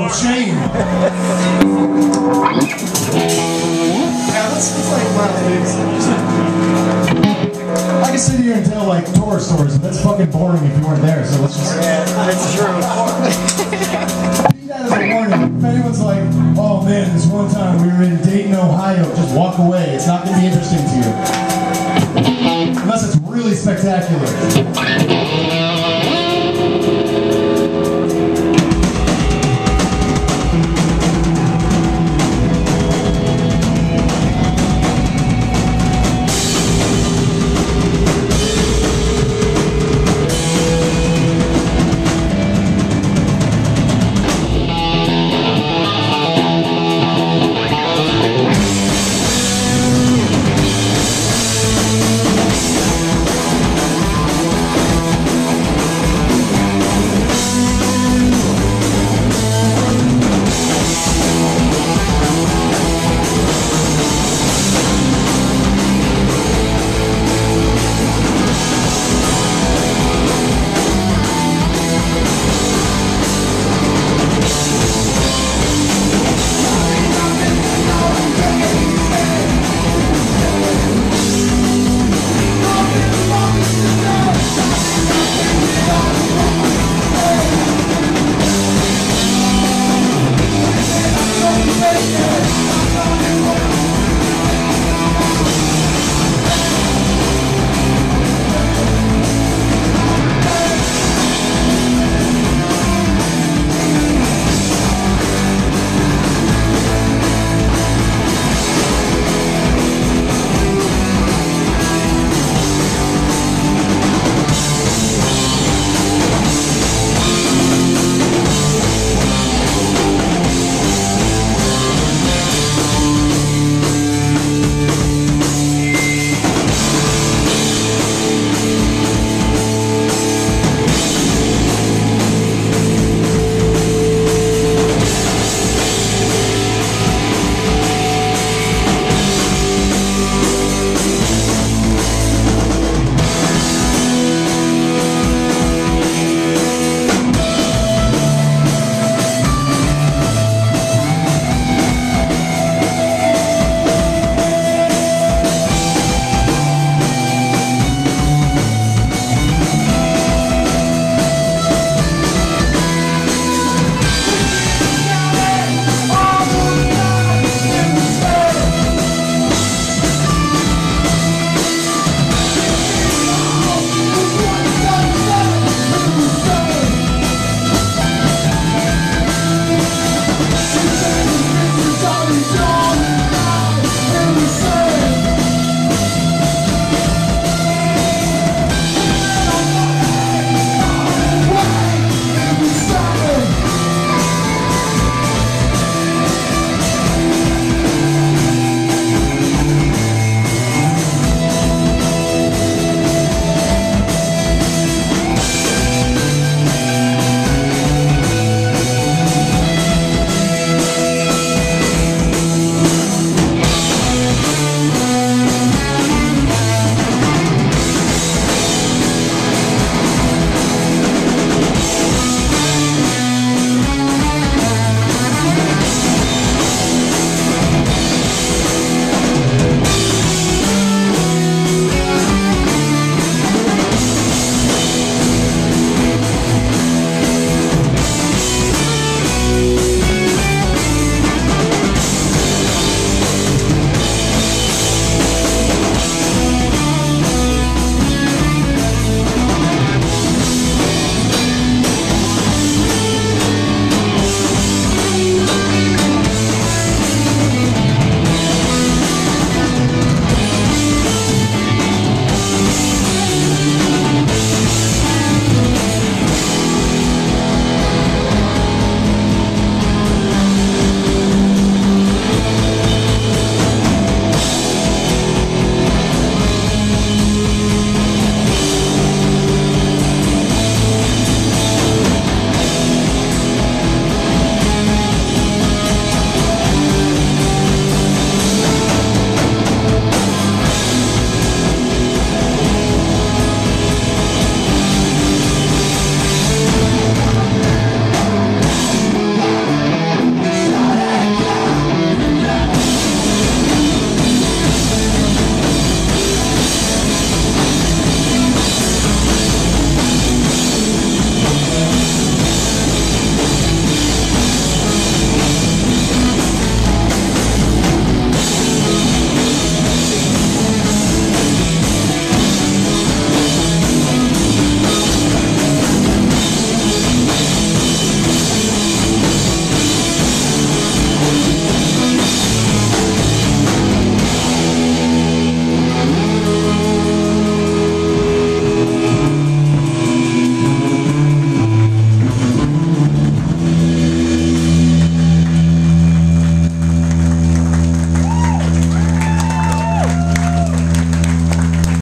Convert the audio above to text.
Oh, shame. Yeah, that's like one of the biggest. I can sit here and tell like tour stories, but that's fucking boring if you weren't there, so let's just... Yeah, that's true. Be that as a warning. If anyone's like, oh man, this one time we were in Dayton, Ohio, just walk away. It's not going to be interesting to you. Unless it's really spectacular.